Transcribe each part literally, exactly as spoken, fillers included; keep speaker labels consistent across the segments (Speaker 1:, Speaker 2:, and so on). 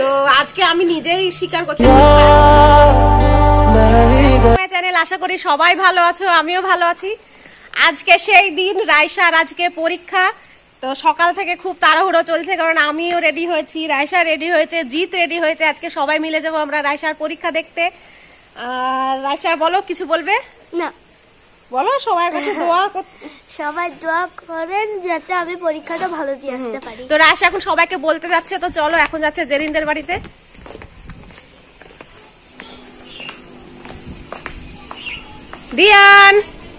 Speaker 1: আজকে আমি নিজেই স্বীকার করছি চ্যানেল, আশা করি সবাই ভালো আছো, আমিও ভালো আছি। আজকে সেই দিন, রাইসার আজকে পরীক্ষা। তো সকাল থেকে খুব তাড়াহুড়ো চলছে, কারণ আমিও রেডি হয়েছি, রাইসা রেডি হয়েছে, জিৎ রেডি হয়েছে। আজকে সবাই মিলে যাবো আমরা রাইসার পরীক্ষা দেখতে। আর রাইসা বলো, কিছু বলবে?
Speaker 2: না
Speaker 1: বলো, সবার কাছে দোয়া
Speaker 2: সবাই দোয়া করেন যাতে আমি পরীক্ষাটা ভালো দিয়ে আসতে পারি।
Speaker 1: তো রাইসা এখন সবাইকে বলতে যাচ্ছে, তো চলো এখন যাচ্ছে জেরিনদের বাড়িতে। রিয়ান,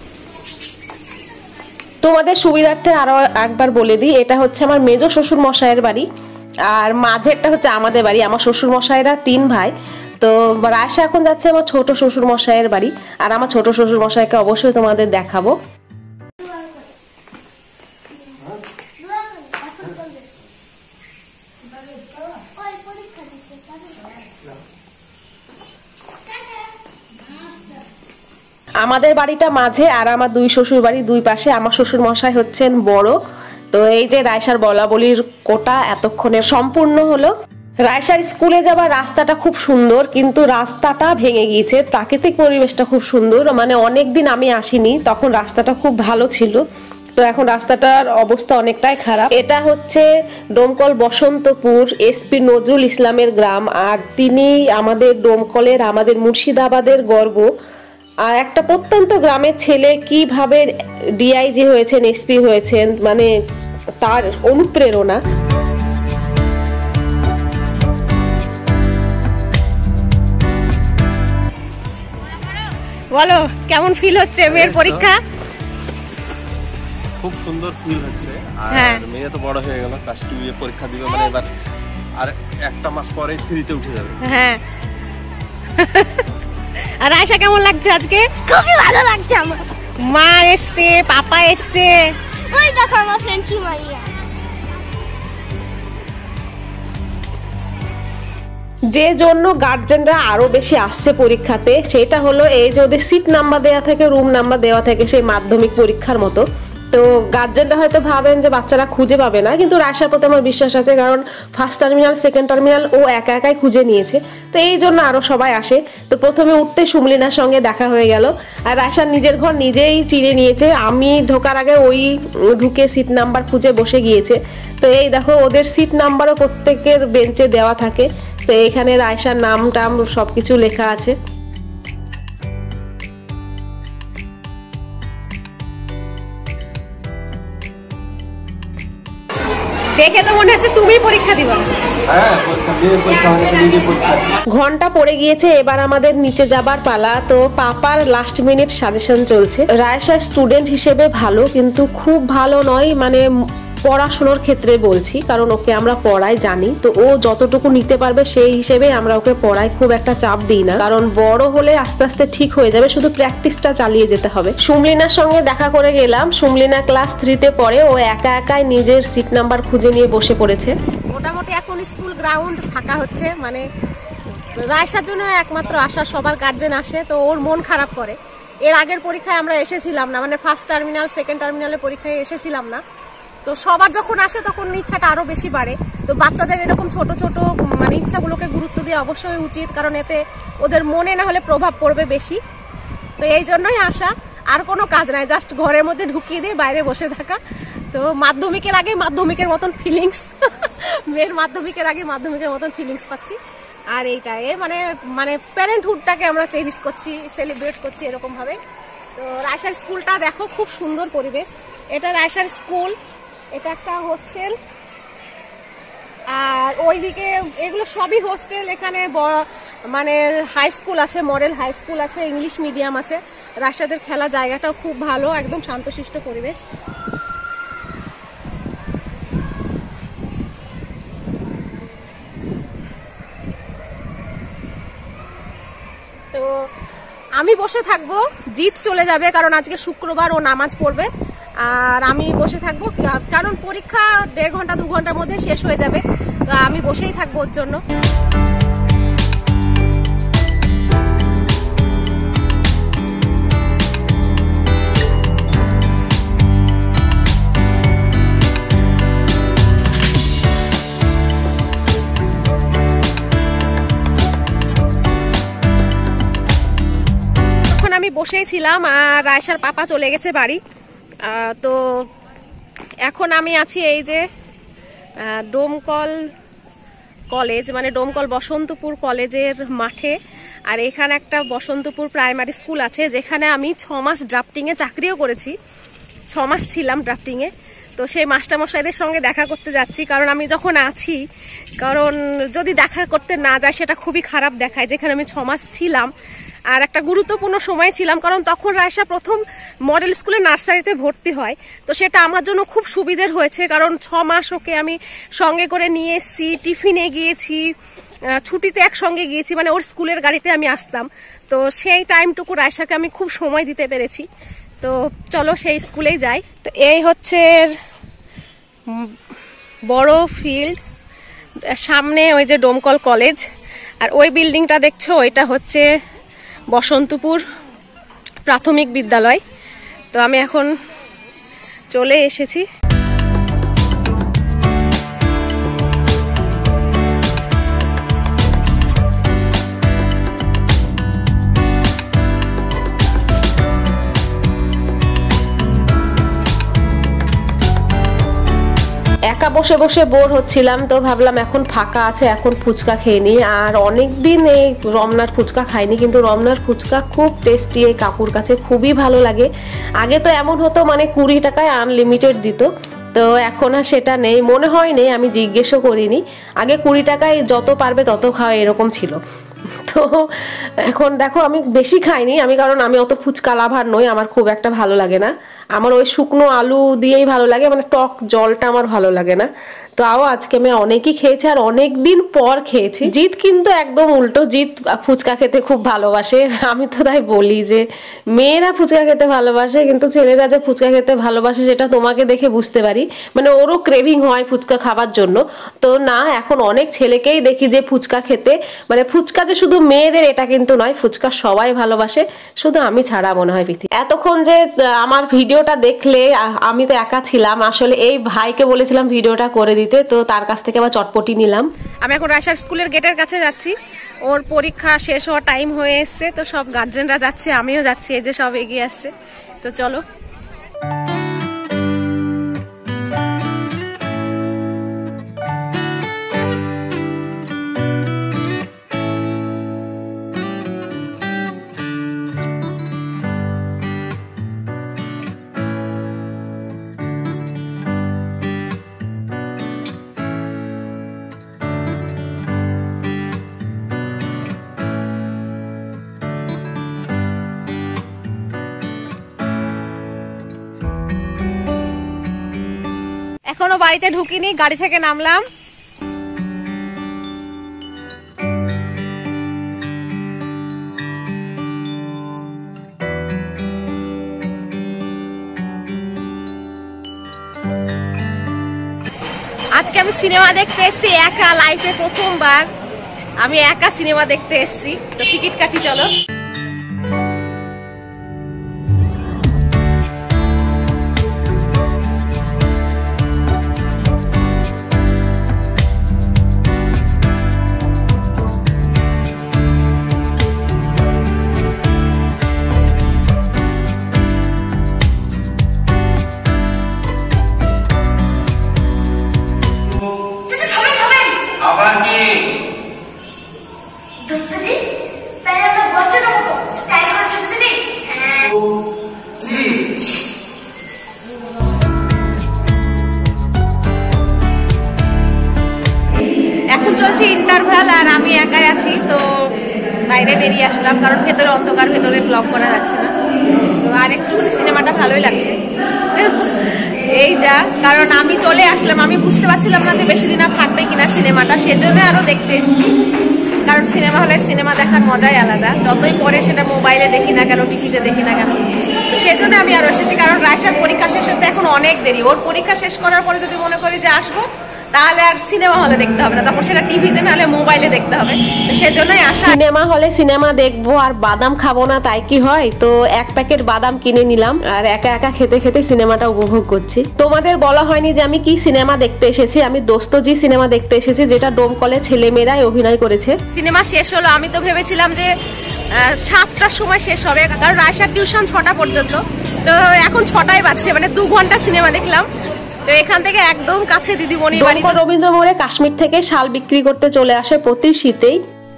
Speaker 1: তোমাদের সুবিধার্থে আরো একবার বলে দিই, এটা হচ্ছে আমার মেজো শ্বশুর মশাইয়ের বাড়ি, আর মাঝেরটা হচ্ছে আমাদের বাড়ি। আমার শ্বশুর মশাইরা তিন ভাই। তো রায়সা এখন যাচ্ছে আমার ছোট শ্বশুর মশাইয়ের বাড়ি, আর আমার ছোট শ্বশুর মশাইকে অবশ্যই তোমাদের দেখাবো। আমাদের বাড়িটা মাঝে, আর আমার দুই শ্বশুর বাড়ি দুই পাশে। আমার শ্বশুর মশাই হচ্ছেন বড়। তো এই যে রায়সার বলা বলির কোটা এতক্ষণে সম্পূর্ণ হলো। রায়সার স্কুলে যাবার রাস্তাটা খুব সুন্দর, কিন্তু রাস্তাটা ভেঙে গিয়েছে। প্রাকৃতিক পরিবেশটা খুব সুন্দর, মানে অনেকদিন আমি আসিনি, তখন রাস্তাটা খুব ভালো ছিল। তো এখন রাস্তাটার অবস্থা অনেকটাই খারাপ। এটা হচ্ছে ডোমকল বসন্তপুর এসপি নজরুল ইসলামের গ্রাম, আর তিনি আমাদের ডোমকলের, আমাদের মুর্শিদাবাদের গর্ব। আর একটা প্রত্যন্ত গ্রামের ছেলে কিভাবে ডিআইজি হয়েছেন, এসপি হয়েছেন, মানে তার অনুপ্রেরণা। বলো, কেমন ফিল হচ্ছে মেয়ের পরীক্ষা?
Speaker 3: খুব সুন্দর ফিল হচ্ছে। আর মেয়ে তো বড় হয়ে গেল, ক্লাস টু এ পরীক্ষা দিবে, মানে এবার আর একটা মাস পরে থ্রিতে উঠে যাবে।
Speaker 1: হ্যাঁ। আর আয়শা, কেমন লাগছে আজকে?
Speaker 2: খুবই ভালো লাগছে আমার।
Speaker 1: মা এসছে, পাপা এসছে,
Speaker 2: ওই দেখো আমার ফ্রেন্ড সুমাইয়া।
Speaker 1: যে জন্য গার্জেনরা আরো বেশি আসছে পরীক্ষাতে, সেটা হলো এই যে ওদের সিট নাম্বার দেওয়া থাকে, রুম নাম্বার দেওয়া থাকে, সেই মাধ্যমিক পরীক্ষার মতো। তো গার্জেনরা হয়তো ভাবেন যে বাচ্চারা খুঁজে পাবে না, কিন্তু রায়সার প্রতি আমার বিশ্বাস আছে, কারণ ফার্স্ট টার্মিনাল, সেকেন্ড টার্মিনাল ও একা একাই খুঁজে নিয়েছে। তো এই জন্য আরো সবাই আসে। তো প্রথমে উঠতে সুমলিনার সঙ্গে দেখা হয়ে গেল, আর রায়সার নিজের ঘর নিজেই চিনে নিয়েছে। আমি ঢোকার আগে ওই ঢুকে সিট নাম্বার খুঁজে বসে গিয়েছে। তো এই দেখো, ওদের সিট নাম্বারও প্রত্যেকের বেঞ্চে দেওয়া থাকে। তো এখানে রায়সার নাম টাম সবকিছু লেখা আছে। দেখে তো মনে হচ্ছে তুমি পরীক্ষা দিবা। ঘন্টা পড়ে গিয়েছে, এবার আমাদের নিচে যাবার পালা। তো পাপার লাস্ট মিনিট সাজেশন চলছে। রায়সা স্টুডেন্ট হিসেবে ভালো, কিন্তু খুব ভালো নয়, মানে পড়াশোনার ক্ষেত্রে বলছি, কারণ ওকে আমরা পড়াই জানি। তো ও যতটুকু নিতে পারবে সেই হিসেবে আমরা ওকে পড়াই, খুব একটা চাপ দিই না, কারণ বড় হলে আস্তে আস্তে ঠিক হয়ে যাবে, শুধু প্র্যাকটিসটা চালিয়ে যেতে হবে। সুমলিনার সঙ্গে দেখা করে গেলাম। সুমলিনা ক্লাস থ্রিতে পড়ে, ও একা একাই নিজের সিট নাম্বার খুঁজে নিয়ে বসে পড়েছে। মোটামুটি এখন স্কুল গ্রাউন্ড ফাঁকা হচ্ছে, মানে রায়সার জন্য একমাত্র আশা, সবার গার্জেন আসে, তো ওর মন খারাপ করে। এর আগের পরীক্ষায় আমরা এসেছিলাম না, মানে ফার্স্ট টার্মিনাল, সেকেন্ড টার্মিনালের পরীক্ষায় এসেছিলাম না। তো সবার যখন আসে তখন ইচ্ছাটা আরো বেশি বাড়ে। তো বাচ্চাদের এরকম ছোট ছোট মানে ইচ্ছাগুলোকে গুরুত্ব দেওয়া অবশ্যই উচিত, কারণ এতে ওদের মনে না হলে প্রভাব পড়বে বেশি। তো এই জন্যই আসা, আর কোনো কাজ নাই, জাস্ট ঘরের মধ্যে ঢুকিয়ে দিয়ে বাইরে বসে থাকা। তো মাধ্যমিকের আগে মাধ্যমিকের মতন ফিলিংস, মেয়ের মাধ্যমিকের আগে মাধ্যমিকের মতন ফিলিংস পাচ্ছি। আর এইটাই মানে মানে প্যারেন্টহুডটাকে আমরা চেরিশ করছি, সেলিব্রেট করছি এরকম ভাবে। তো রায়সার স্কুলটা দেখো, খুব সুন্দর পরিবেশ। এটা রায়সার স্কুল, এটা একটা হোস্টেল, আর ওইদিকে এগুলো সবই হোস্টেল। এখানে মানে হাই স্কুল আছে, মডেল হাই স্কুল আছে, ইংলিশ মিডিয়াম আছে। রায়সাদের খেলা জায়গাটাও খুব ভালো, একদম শান্তশিষ্ট পরিবেশ। তো আমি বসে থাকবো, জিৎ চলে যাবে, কারণ আজকে শুক্রবার, ও নামাজ পড়বে। আর আমি বসে থাকবো, কারণ পরীক্ষা দেড় ঘন্টা দু ঘন্টার মধ্যে শেষ হয়ে যাবে। তো আমি বসেই থাকবো ওর জন্য। বসেই ছিলাম আর রায়সার পাপা চলে গেছে বাড়ি। তো এখন আমি আছি এই যে ডোমকল কলেজ, মানে ডোমকল বসন্তপুর কলেজের মাঠে। আর এখানে একটা বসন্তপুর প্রাইমারি স্কুল আছে যেখানে আমি ছ মাস ড্রাফটিংয়ে চাকরিও করেছি, ছ মাস ছিলাম ড্রাফটিংয়ে। তো সেই মাস্টারমশাইদের সঙ্গে দেখা করতে যাচ্ছি, কারণ আমি যখন আছি, কারণ যদি দেখা করতে না যায় সেটা খুবই খারাপ দেখায়, যেখানে আমি ছ মাস ছিলাম আর একটা গুরুত্বপূর্ণ সময় ছিলাম, কারণ তখন রায়সা প্রথম মডেল স্কুলে নার্সারিতে ভর্তি হয়। তো সেটা আমার জন্য খুব সুবিধের হয়েছে, কারণ ছ মাস ওকে আমি সঙ্গে করে নিয়ে এসেছি, টিফিনে গিয়েছি, ছুটিতে একসঙ্গে গিয়েছি, মানে ওর স্কুলের গাড়িতে আমি আসতাম। তো সেই টাইমটুকু রায়সাকে আমি খুব সময় দিতে পেরেছি। তো চলো সেই স্কুলেই যাই। তো এই হচ্ছে বড় ফিল্ড, সামনে ওই যে ডোমকল কলেজ, আর ওই বিল্ডিংটা দেখছো ওইটা হচ্ছে বসন্তপুর প্রাথমিক বিদ্যালয়। তো আমি এখন চলে এসেছি। একা বসে বসে বোর হচ্ছিলাম, তো ভাবলাম এখন ফাঁকা আছে, এখন ফুচকা খেয়ে নিই। আর অনেকদিন এই রমনার ফুচকা খাইনি, কিন্তু রমনার ফুচকা খুব টেস্টি, এই কাকুর কাছে খুবই ভালো লাগে। আগে তো এমন হতো মানে কুড়ি টাকায় আনলিমিটেড দিত, তো এখন আর সেটা নেই, মনে হয় নেই, আমি জিজ্ঞেসও করিনি। আগে কুড়ি টাকায় যত পারবে তত খাওয়া এরকম ছিল। তো এখন দেখো আমি বেশি খাইনি, আমি কারণ আমি অত ফুচকা লাভার নই, আমার খুব একটা ভালো লাগে না। আমার ওই শুকনো আলু দিয়েই ভালো লাগে, মানে টক জলটা আমার ভালো লাগে না। তাও আজকে আমি অনেকই খেয়েছি আর অনেক দিন পর খেয়েছি। জিৎ কিন্তু একদম উল্টো, জিৎ ফুচকা খেতে খুব ভালোবাসে। আমি তো তাই বলি যে মেয়েরা ফুচকা খেতে ভালোবাসে, কিন্তু ছেলেরা যে ফুচকা খেতে ভালোবাসে সেটা তোমাকে দেখে বুঝতে পারি, মানে ওরও ক্রেভিং হয় ফুচকা খাবার জন্য। তো না, এখন অনেক ছেলেকেই দেখি যে ফুচকা খেতে, মানে ফুচকা যে শুধু মেয়েদের এটা কিন্তু নয়, ফুচকা সবাই ভালোবাসে, শুধু আমি ছাড়া মনে হয় পৃথিবী। এতক্ষণ যে আমার ভিডিওটা দেখলে, আমি তো একা ছিলাম, আসলে এই ভাইকে বলেছিলাম ভিডিওটা করে দিতে, তো তার কাছ থেকে আবার চটপটি নিলাম। আমি এখন রায়সার স্কুলের গেটের কাছে যাচ্ছি, ওর পরীক্ষা শেষ হওয়ার টাইম হয়ে এসছে, তো সব গার্জেনরা যাচ্ছে, আমিও যাচ্ছি, এই যে সব এগিয়ে আসছে। তো চলো। এখনো বাড়িতে ঢুকিনি, গাড়ি থেকে নামলাম। আজকে আমি সিনেমা দেখতে এসেছি একা, লাইফে প্রথমবার আমি একা সিনেমা দেখতে এসেছি। তো টিকিট কাটি, চলো। এখন চলছে ইন্টারভ্যাল আর আমি একাই আছি, তো বাইরে বেরিয়ে আসলাম, কারণ ভেতরে অন্ধকার, ভেতরে ব্লগ করা যাচ্ছে না। তো আর একটু সিনেমাটা ভালোই লাগছে, এই যা, কারণ আমি চলে আসলাম, আমি বুঝতে পারছিলাম না যে বেশি দিন আর থাকবে কিনা সিনেমাটা, সেজন্য আরো দেখতে এসেছি। কারণ সিনেমা হলে সিনেমা দেখার মজাই আলাদা, যতই পরে সেটা মোবাইলে দেখি না কেন, টিভিতে দেখি না কেন। তো সেই জন্য আমি আরো এসেছি, কারণ রায়সার পরীক্ষা শেষ হতে এখন অনেক দেরি। ওর পরীক্ষা শেষ করার পরে যদি মনে করি যে আসবো, তাহলে আর সিনেমা হলে দেখতে হবে না, তখন সেটা টিভিতে নাহলে মোবাইলে দেখতে হবে। তো সেজন্যই আসা। সিনেমা হলে সিনেমা দেখবো আর বাদাম খাবো না, তাই কি হয়? তো এক প্যাকেট বাদাম কিনে নিলাম আর একা একা খেতে খেতে সিনেমাটা উপভোগ করছি। তোমাদের বলা হয়নি যে আমি কি সিনেমা দেখতে এসেছি। আমি দোস্তজি সিনেমা দেখতে এসেছি, যেটা ডোমকলে ছেলেমেয়েরাই অভিনয় করেছে। সিনেমা শেষ হলো, আমি তো ভেবেছিলাম যে সাতটার সময় শেষ হবে, কারণ রায়সার টিউশন ছটা পর্যন্ত। তো এখন ছটায় বাজছে, মানে দু ঘন্টা সিনেমা দেখলাম। তো এখান থেকে একদম কাছে দিদিমণি বাড়ি। রবীন্দ্র মোড়ে কাশ্মীর থেকে শাল বিক্রি করতে চলে আসে প্রতি শীতেই।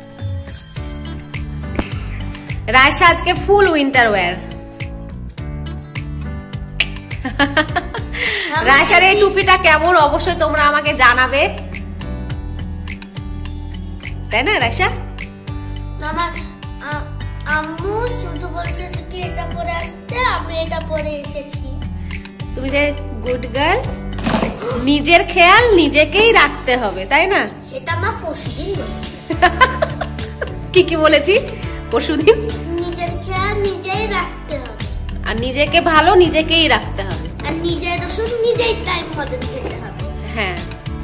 Speaker 1: রায়সা আজকে ফুল উইন্টার ওয়্যার। রায়সার এই টুপিটা কেমন অবশ্যই তোমরা আমাকে জানাবে, তাই না রায়সা?
Speaker 2: আমার আম্মু শুধু বলেছে কি এটা পরে আসতে, আমি এটা পরে এসেছি।
Speaker 1: তুমি যে গুড গার্ল, নিজের খেয়াল নিজেকেই রাখতে হবে, তাই না?
Speaker 2: সেটা মা পরশুদিন বলেছে।
Speaker 1: কি কি বলেছি? পরশুদিন
Speaker 2: নিজের খেয়াল নিজেই রাখতে হবে,
Speaker 1: আর নিজেকে ভালো নিজেকেই রাখতে হবে,
Speaker 2: আর নিজের ওষুধ নিজেই টাইম মতো খেতে হবে।
Speaker 1: হ্যাঁ।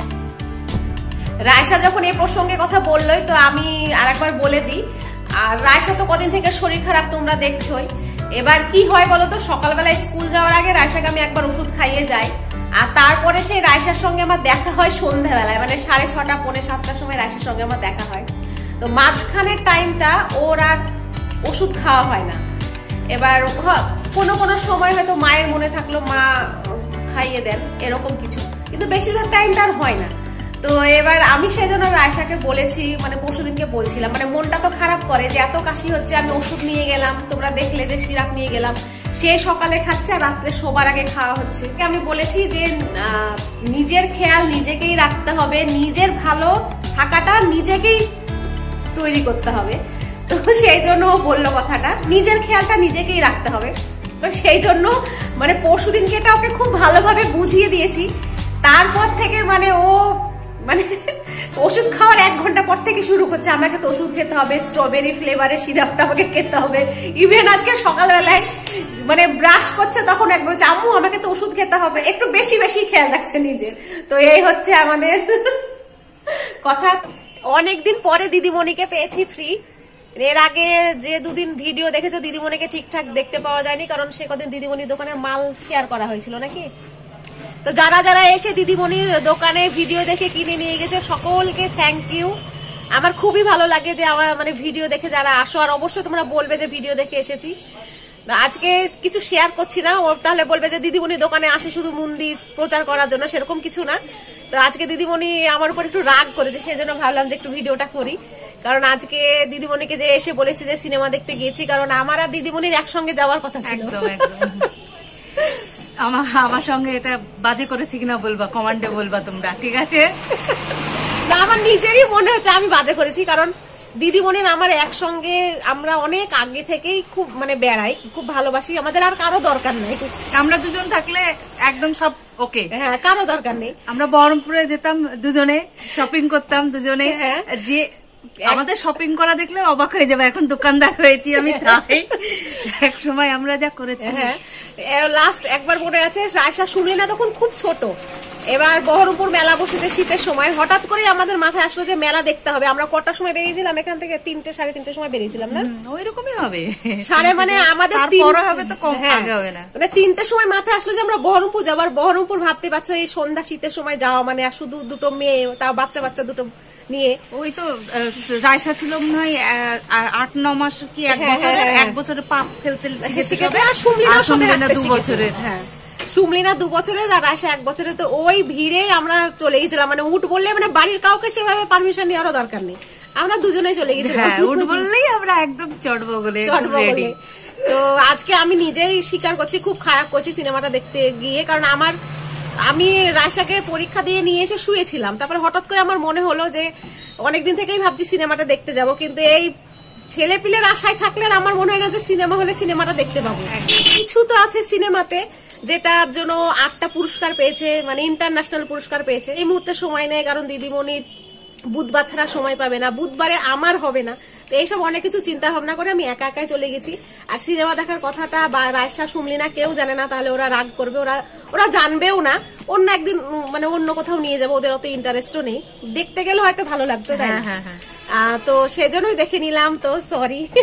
Speaker 1: রায়সা যখন এই প্রসঙ্গে কথা বললোই, তো আমি আরেকবার বলে দিই। আর রায়সা তো কদিন থেকে শরীর খারাপ তোমরা দেখছোই। এবার কি হয় বলো তো, সকালবেলায় স্কুল যাওয়ার আগে রায়সাকে আমি একবার ওষুধ খাইয়ে যাই, আর তারপরে সেই রায়সার সঙ্গে আমার দেখা হয় সন্ধ্যাবেলায়, মানে সাড়ে ছটা পৌনে সাতটার সময় রায়সার সঙ্গে আমার দেখা হয়। তো মাঝখানের টাইমটা ওর আর ওষুধ খাওয়া হয় না। এবার কোনো কোনো সময় হয়তো মায়ের মনে থাকলো মা খাইয়ে দেন, এরকম কিছু, কিন্তু বেশিরভাগ টাইমটা আর হয় না। তো এবার আমি সেজন্য রায়সাকে বলেছি, মানে পরশুদিনকে বলছিলাম, মানে মনটা তো খারাপ করে যে এত কাশি হচ্ছে, আমি ওষুধ নিয়ে গেলাম, তোমরা দেখলে যে সিরাপ নিয়ে গেলাম, সে সকালে খাচ্ছে আর রাত্রে শোবার আগে খাওয়া হচ্ছে। আমি বলেছি যে নিজের খেয়াল নিজেকেই রাখতে হবে, নিজের ভালো থাকাটা নিজেকেই তৈরি করতে হবে। তো সেই জন্য ও বললো কথাটা, নিজের খেয়ালটা নিজেকেই রাখতে হবে। তো সেই জন্য মানে পরশুদিনকে এটা ওকে খুব ভালোভাবে বুঝিয়ে দিয়েছি। তারপর থেকে মানে ও মানে ওষুধ খাওয়ার এক ঘন্টা পর থেকে শুরু করছে, আমাকে তো ওষুধ খেতে হবে, স্ট্রবেরি ফ্লেভারের সিরাপটা আমাকে খেতে হবে। ইভেন আজকে সকালবেলায় মানে ব্রাশ করছে তখন একবার বলছে আম্মু আমাকে তো ওষুধ খেতে হবে, একটু বেশি বেশি খেয়াল রাখছে নিজের। তো এই হচ্ছে আমাদের কথা। অনেকদিন পরে দিদিমণিকে পেয়েছি ফ্রি। এর আগে যে দুদিন ভিডিও দেখেছো দিদিমণিকে ঠিকঠাক দেখতে পাওয়া যায়নি, কারণ সে কদিন দিদিমণির দোকানের মাল শেয়ার করা হয়েছিল নাকি। তো যারা যারা এসে দিদিমণির দোকানে ভিডিও দেখে কিনে নিয়ে গেছে সকলকে থ্যাংক ইউ। আমার খুবই ভালো লাগে যে আমার মানে ভিডিও দেখে যারা আসো, আর অবশ্যই তোমরা বলবে যে ভিডিও দেখে এসেছি। আজকে কিছু শেয়ার করছি না, ওর তাহলে বলবে যে দিদিমণির দোকানে আসে শুধু মন্দির প্রচার করার জন্য, সেরকম কিছু না। তো আজকে দিদিমণি আমার উপর একটু রাগ করেছে, সেজন্য ভাবলাম যে একটু ভিডিওটা করি। কারণ আজকে দিদিমণিকে যে এসে বলেছি যে সিনেমা দেখতে গিয়েছি, কারণ আমার আর দিদিমণির একসঙ্গে যাওয়ার কথা ছিল।
Speaker 4: আমার আমার সঙ্গে এটা বাজে করেছি কিনা বলবা, কমান্ডে বলবা তোমরা, ঠিক আছে?
Speaker 1: না, আমার নিজেরই মনে হচ্ছে আমি বাজে করেছি, কারণ দিদিমণির আমার একসঙ্গে আমরা অনেক আগে থেকেই খুব মানে বেড়াই, খুব ভালোবাসি, আমাদের আর কারো দরকার নেই।
Speaker 4: আমরা দুজন থাকলে একদম সব ওকে,
Speaker 1: হ্যাঁ কারো দরকার নেই।
Speaker 4: আমরা বহরমপুরে যেতাম দুজনে, শপিং করতাম দুজনে,
Speaker 1: হ্যাঁ।
Speaker 4: যে আমাদের শপিং করা দেখলে অবাক হয়ে যাবে, এখন দোকানদার হয়েছি আমি, তাই এক সময় আমরা যা করেছি।
Speaker 1: হ্যাঁ, লাস্ট একবার মনে আছে রায়সা শুনলি না, তখন খুব ছোট। এবার বহরমপুর মেলা বসেছে শীতের সময়, হঠাৎ করে আমাদের মাথায় আসলো যে মেলা দেখতে হবে। আমরা কটার সময় বেরিয়েছিলাম এখান থেকে? তিনটে সাড়ে তিনটের সময় বেরিয়েছিলাম না?
Speaker 4: ওই রকমই হবে
Speaker 1: সাড়ে মানে আমাদের
Speaker 4: হবে তো কম আগে হবে না,
Speaker 1: মানে তিনটের সময় মাথায় আসলো যে আমরা বহরমপুর যাবো। আর বহরমপুর ভাবতে পারছো এই সন্ধ্যা শীতের সময় যাওয়া মানে, আর শুধু দুটো মেয়ে, তাও বাচ্চা বাচ্চা দুটো নিয়ে।
Speaker 4: ওই তো রায়সা ছিল মনে হয় আট ন মাস কি এক বছরের, এক বছরের পা ফেলতে শিখেছে,
Speaker 1: আর সুমলিনা
Speaker 4: দু বছরের।
Speaker 1: হ্যাঁ, সুমলিনা দু বছরের আর রায়সা এক বছরের। তো ওই ভিড়ে আমরা চলে গেছিলাম, মানে উঠ বললে মানে বাড়ির কাউকে সেভাবে পারমিশন নেওয়ারও দরকার নেই, আমরা দুজনেই চলে গেছিলাম।
Speaker 4: উঠ বললেই আমরা একদম চড়বো বলে
Speaker 1: চড়বো বলে। তো আজকে আমি নিজেই স্বীকার করছি খুব খারাপ করছি সিনেমাটা দেখতে গিয়ে, কারণ আমার আমি রায়সাকে পরীক্ষা দিয়ে নিয়ে এসে শুয়েছিলাম, তারপরে হঠাৎ করে আমার মনে হলো যে অনেকদিন থেকেই ভাবছি সিনেমাটা দেখতে যাব, কিন্তু এই ছেলে পিলের আশায় থাকলে আমার মনে হয় না যে সিনেমা হলে সিনেমাটা দেখতে পাবো। কিছু তো আছে সিনেমাতে যেটার জন্য আটটা পুরস্কার পেয়েছে, মানে ইন্টারন্যাশনাল পুরস্কার পেয়েছে। এই মুহূর্তে সময় নেই, কারণ দিদিমণির বুধবার ছাড়া সময় পাবে না, বুধবারে আমার হবে না। তো এইসব অনেক কিছু চিন্তা ভাবনা করে আমি একা একাই চলে গেছি। আর সিনেমা দেখার কথাটা বা রায়সা সুমলিনা কেউ জানে না, তাহলে ওরা রাগ করবে, ওরা ওরা জানবেও না। অন্য একদিন মানে অন্য কোথাও নিয়ে যাবো, ওদের অত ইন্টারেস্টও নেই। দেখতে গেলে হয়তো ভালো লাগতো, তাই না? তো সেজন্যই দেখে নিলাম। তো সরি,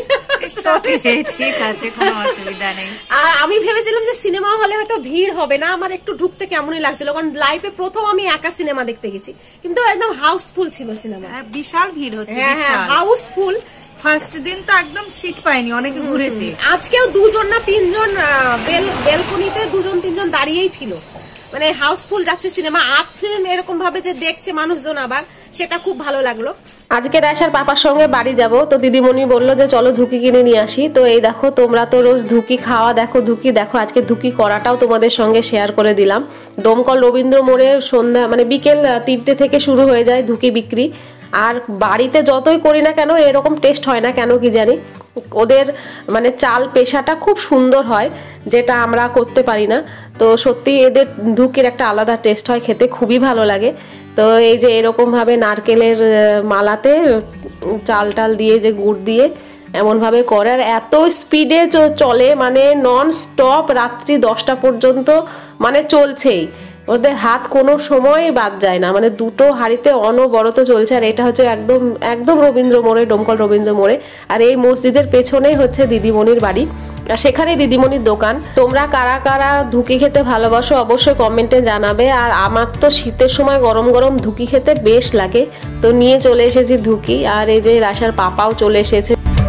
Speaker 4: ঠিক আছে, কোনো অসুবিধা নেই।
Speaker 1: আর আমি ভেবেছিলাম যে সিনেমা হলে হয়তো ভিড় হবে না, আমার একটু ঢুকতে কেমনই লাগছিল, কারণ লাইফে প্রথম আমি একা সিনেমা দেখতে গেছি, কিন্তু একদম হাউসফুল ছিল সিনেমা।
Speaker 4: হ্যাঁ, বিশাল ভিড় হচ্ছে।
Speaker 1: হ্যাঁ হ্যাঁ, হাউসফুল।
Speaker 4: ফার্স্ট দিন তো একদম সিট পাইনি, অনেকে ঘুরেছে।
Speaker 1: আজকেও দুজন না তিনজন বেলকনিতে দুজন তিনজন দাঁড়িয়েই ছিল, মানে হাউসফুল যাচ্ছে সিনেমা। আর্ট ফিল্ম এরকম ভাবে যে দেখছে মানুষজন, আবার সেটা খুব ভালো লাগলো। আজকে রায়সার পাপার সঙ্গে বাড়ি যাব, তো দিদিমণি বললো যে চলো ধুকি কিনে নিয়ে আসি। তো এই দেখো, তোমরা তো রোজ ধুকি খাওয়া, দেখো ধুকি দেখো, আজকে ধুকি করাটাও তোমাদের সঙ্গে শেয়ার করে দিলাম। ডোমকল রবীন্দ্র মোড়ে সন্ধ্যা মানে বিকেল তিনটে থেকে শুরু হয়ে যায় ধুকি বিক্রি। আর বাড়িতে যতই করি না কেন এরকম টেস্ট হয় না, কেন কি জানি। ওদের মানে চাল পেশাটা খুব সুন্দর হয়, যেটা আমরা করতে পারি না। তো সত্যি এদের ধুকির একটা আলাদা টেস্ট হয়, খেতে খুবই ভালো লাগে। তো এই যে এরকম ভাবে নারকেলের মালাতে চাল টাল দিয়ে, যে গুড় দিয়ে এমন ভাবে করে, আর এত স্পিডে চলে, মানে নন স্টপ রাত্রি দশটা পর্যন্ত মানে চলছেই, ওদের হাত কোনো সময় বাদ যায় না, মানে দুটো হাঁড়িতে অনবরত চলছে। আর এটা হচ্ছে একদম একদম রবীন্দ্র মোড়ে, ডোমকল রবীন্দ্র মোড়ে। আর এই মসজিদের পেছনেই হচ্ছে দিদিমণির বাড়ি, আর সেখানে দিদিমণির দোকান। তোমরা কারা কারা ধুকি খেতে ভালোবাসো অবশ্যই কমেন্টে জানাবে। আর আমার তো শীতের সময় গরম গরম ধুকি খেতে বেশ লাগে, তো নিয়ে চলে এসেছি ধুকি। আর এই যে রাশার পাপাও চলে এসেছে।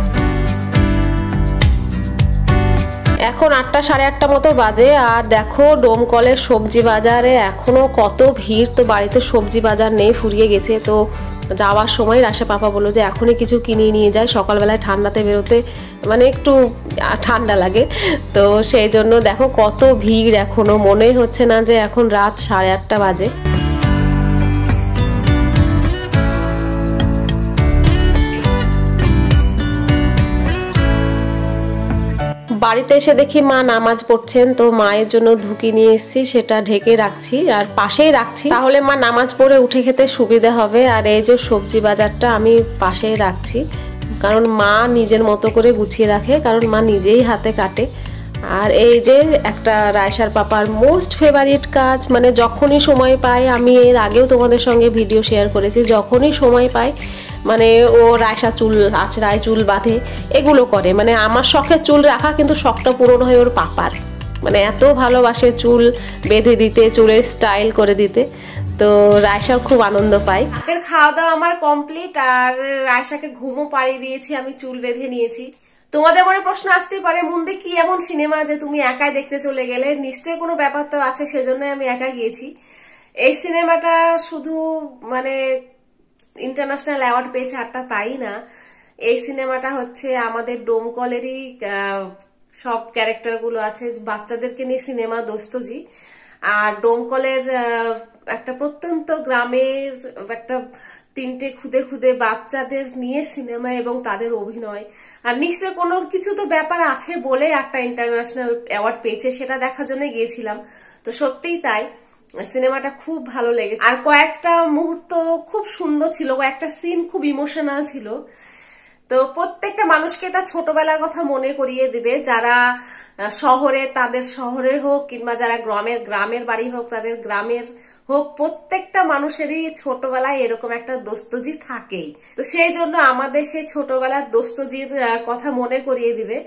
Speaker 1: এখন আটটা সাড়ে আটটা মতো বাজে, আর দেখো ডোমকলের সবজি বাজারে এখনো কত ভিড়। তো বাড়িতে সবজি বাজার নেই, ফুরিয়ে গেছে। তো যাওয়ার সময় রাশা পাপা বললো যে এখনই কিছু কিনে নিয়ে যায়, সকালবেলায় ঠান্ডাতে বেরোতে মানে একটু ঠান্ডা লাগে। তো সেই জন্য দেখো কত ভিড়, এখনো মনে হচ্ছে না যে এখন রাত সাড়ে আটটা বাজে। বাড়িতে এসে দেখি মা নামাজ পড়ছেন, তো মায়ের জন্য ধুকি নিয়ে এসেছি, সেটা ঢেকে রাখছি আর পাশেই রাখছি, তাহলে মা নামাজ পড়ে উঠে খেতে সুবিধা হবে। আর এই যে সবজি বাজারটা আমি পাশেই রাখছি, কারণ মা নিজের মতো করে গুছিয়ে রাখে, কারণ মা নিজেই হাতে কাটে। আর এই যে একটা রায়সার পাপার মোস্ট ফেভারিট কাজ, মানে যখনই সময় পাই, আমি এর আগেও তোমাদের সঙ্গে ভিডিও শেয়ার করেছি, যখনই সময় পাই মানে ও রায়সা চুল আঁচড়ায়, চুল বাঁধে, এগুলো করে। মানে আমার শখের চুল রাখা, কিন্তু শখটা পূরণ হয় ওর পাপার, মানে এত ভালোবাসে চুল বেঁধে দিতে, চুলের স্টাইল করে দিতে। তো রায়সাও খুব আনন্দ পায়। রাতের খাওয়া দাওয়া আমার কমপ্লিট, আর রায়সাকে ঘুমও পাড়িয়ে দিয়েছি, আমি চুল বেঁধে নিয়েছি। তোমাদের মনে প্রশ্ন আসতেই পারে, মুন্দি কি এমন সিনেমা যে তুমি একাই দেখতে চলে গেলে? নিশ্চয়ই কোনো ব্যাপার তো আছে, সেজন্যই আমি একা গিয়েছি। এই সিনেমাটা শুধু মানে ইন্টারন্যাশনাল অ্যাওয়ার্ড পেয়েছে আটটা, তাই না, এই সিনেমাটা হচ্ছে আমাদের ডোমকলেরই সব ক্যারেক্টার গুলো আছে, বাচ্চাদেরকে নিয়ে সিনেমা দোস্তজি। আর ডোমকলের একটা প্রত্যন্ত গ্রামের একটা তিনটে খুদে খুদে বাচ্চাদের নিয়ে সিনেমা এবং তাদের অভিনয়। আর নিশ্চয় কোনো কিছু তো ব্যাপার আছে বলে একটা ইন্টারন্যাশনাল অ্যাওয়ার্ড পেয়েছে, সেটা দেখার জন্য গিয়েছিলাম। তো সত্যিই তাই, সিনেমাটা খুব ভালো লেগেছে। আর কয়েকটা মুহূর্ত খুব সুন্দর ছিল, কয়েকটা সিন খুব ইমোশনাল ছিল। তো প্রত্যেকটা মানুষকে তার ছোটবেলার কথা মনে করিয়ে দিবে, যারা শহরে তাদের শহরের হোক, কিংবা যারা গ্রামের গ্রামের বাড়ি হোক তাদের গ্রামের হোক, প্রত্যেকটা মানুষেরই ছোটবেলায় এরকম একটা দোস্তজি থাকেই। তো সেই জন্য আমাদের সেই ছোটবেলার দোস্তজির কথা মনে করিয়ে দিবে।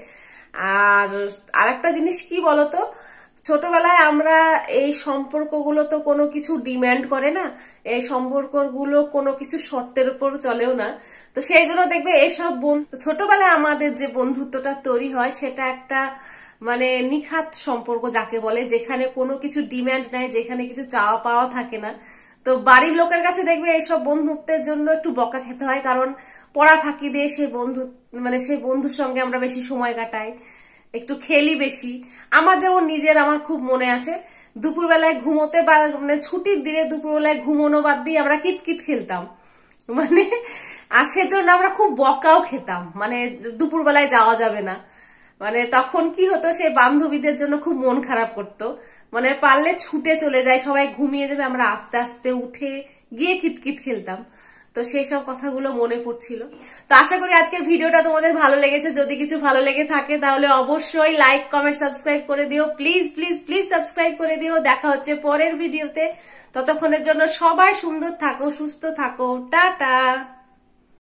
Speaker 1: আর আরেকটা জিনিস কি বলতো, ছোটবেলায় আমরা এই সম্পর্কগুলো তো কোনো কিছু ডিমান্ড করে না, এই সম্পর্কগুলো কোনো কিছু শর্তের উপর চলেও না। তো সেই জন্য দেখবে এইসব বন্ধু ছোটবেলায় আমাদের যে বন্ধুত্বটা তৈরি হয়, সেটা একটা মানে নিখাত সম্পর্ক যাকে বলে, যেখানে কোনো কিছু ডিমান্ড নাই, যেখানে কিছু চাওয়া পাওয়া থাকে না। তো বাড়ির লোকের কাছে দেখবে এইসব বন্ধুত্বের জন্য একটু বকা খেতে হয়, কারণ পড়া ফাঁকি দিয়ে সেই বন্ধু মানে সেই বন্ধুর সঙ্গে আমরা বেশি সময় কাটাই, একটু খেলি বেশি। আমার যেমন নিজের আমার খুব মনে আছে, দুপুরবেলায় ঘুমোতে বা মানে ছুটির দিনে দুপুরবেলায় ঘুমোনো বাদ দিয়ে আমরা কিতকিত খেলতাম, মানে আর সেজন্য আমরা খুব বকাও খেতাম, মানে দুপুরবেলায় যাওয়া যাবে না। মানে তখন কি হতো, সেই বান্ধবীদের জন্য খুব মন খারাপ করতো, মানে পারলে ছুটে চলে যায়, সবাই ঘুমিয়ে যাবে, আমরা আস্তে আস্তে উঠে গিয়ে কিতকিত খেলতাম। তো সেই সব কথাগুলো মনে পড়ছিল। তো আশা করি আজকের ভিডিওটা তোমাদের ভালো লেগেছে। যদি কিছু ভালো লেগে থাকে তাহলে অবশ্যই লাইক কমেন্ট সাবস্ক্রাইব করে দিও, প্লিজ প্লিজ প্লিজ সাবস্ক্রাইব করে দিও। দেখা হচ্ছে পরের ভিডিওতে, ততক্ষণের জন্য সবাই সুন্দর থাকো, সুস্থ থাকো, টাটা।